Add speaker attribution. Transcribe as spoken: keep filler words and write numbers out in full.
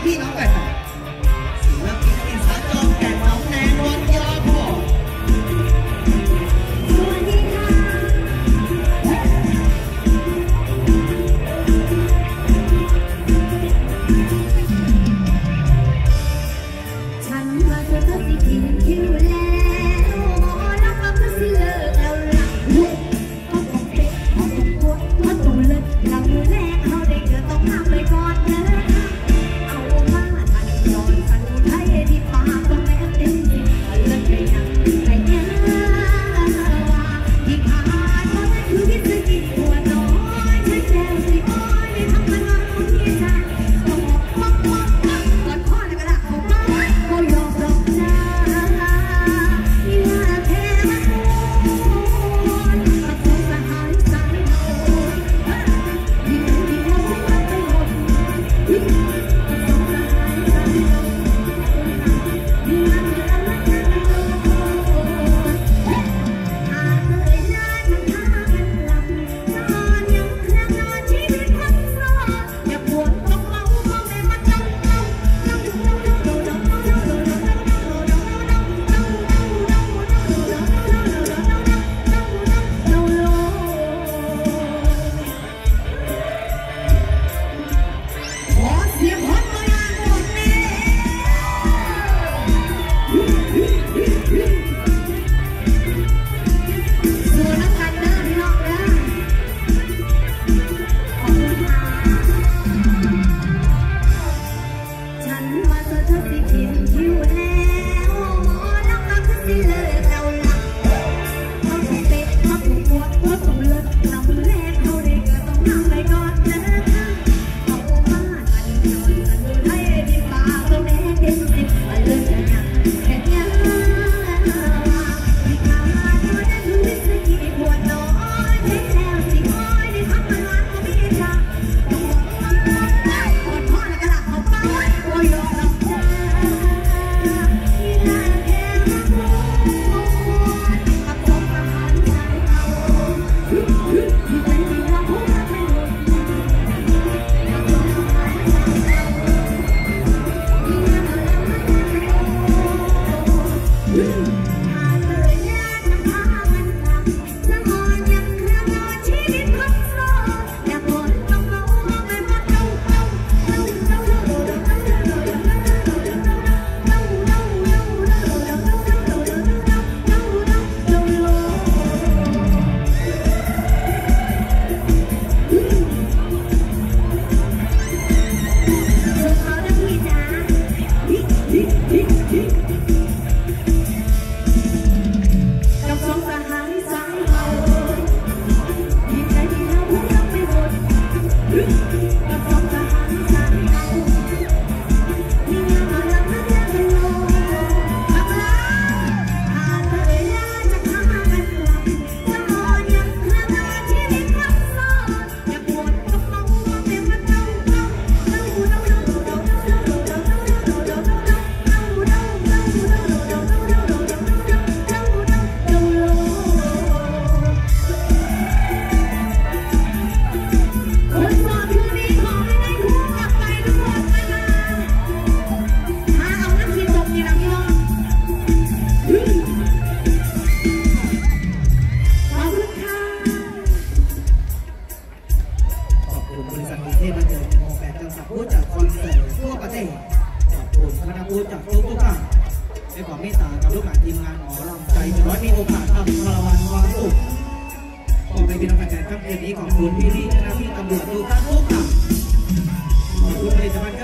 Speaker 1: พี่น้องกันศิลปินอิสระจอมแก่นน้องแนนวันยาพ่อสวัสดีค่ะฉันว่าเธอต้องสิกินคิวแล้วแล้วก็คือสิเลิกแล้วล่ะเขาต้องเป๊ะเขาต้องปวดเขาต้องเลิกหลังมือแรกเขาได้เกิดต้องห้ามไปก่อนเธอเอามาทันจอนทันไทยที่ปากต้องแม่เต็มที่เลิกไปยังไปยังว่าที่ผ่านมาคือพิษกิจตัวน้อยฉันแล้วสิโอ้ยไม่ทำมันว่าคนที่ฉันต้องมอกมอกมอกกอดข้อในกระดาษของมันก็ยอมรับนะนี่ว่าแค่มันกับผู้สหายสายโหดยิ่งยิ่งเราไม่ไปหมดยิ่งกับผู้สหายสายโหดยิ่งมันจะรักกันโหดหากเลยนานมันพากันหลับนอนยังเครื่องนอนชีวิตคนโสดอย่าปวดต้องเมาเพราะแม่มันต้องต้องต้องต้องต้องต้องขอเสียงฮอตมาอย่างหมดนี่ส่วนน้ำกันเดินพี่น้องเด้อขอบคุณค่ะฉันว่าเธอเธอสิกินคิวแล้วแล้วก็คือสิเลิกแล้วล่ะเขาต้องเตะเขาต้องปวดเขาต้องเลิกหลังมือแรกเขาได้เกิดต้องห้ามไปก่อนเธอเอามาทันจอนทันไทยที่ปากต้องแม่เต็มสิบเลิกกันยังแค่ยังที่ผ่านมานั้นคือวิสกี้ปวดน้อยเจ็บแล้วสิโอ้ยได้ทำมันวันก็ไม่ได้ต้องบอกต้องบอกกอดพ่อในกระดาษของป้าโอ้ยยอมรับจ้าที่น่าแค่รักโลกกับสองทหารชายเอาที่ใจที่เราพูดรักไม่หมดกับสองทหารชายเอาที่น่ารักไม่หมดหากเลยญาติมันพามันกลับสะอ่อนยังเครื่องนอนชีวิตคนโสดอย่าปวดต้องเมาไม่มาต้องต้องต้องต้องกับสองสหายสายเมาที่ใจที่เราพูดรักไม่หมดกับสองสหายสายเมาที่ยังมารักนักรักไม่ลงกับเราหากเลยญาติจะพากันกลับสะอ่อนยังเครื่องนอนชีวิตคนโสดอย่าปวดต้องเมาไม่มาต้องต้องต้องต้องต้องต้องต้องต้องต้องคนโสดคืนนี้ขอให้ได้คู่กลับไปทุกคนนะคะหาเอาน้ำกินตกนี่นะพี่น้องขอบคุณค่ะขอบคุณบริษัทกรุงเทพบันเทิงโมแปดจังหวัดผู้จัดคอนเสิร์ตทั่วประเทศขอบคุณคณะผู้จัดทุกทุกท่านในความเมตตากับลูกหลานทีมงานหมอลำใจจะน้อยมีโอกาสทำคาราวานความสุขขอไปเป็นกำลังใจครับเดือนนี้ขอบคุณพี่ๆเจ้าหน้าที่ตำรวจทุกท่านทุกท่านขอบคุณผลิตภัณฑ์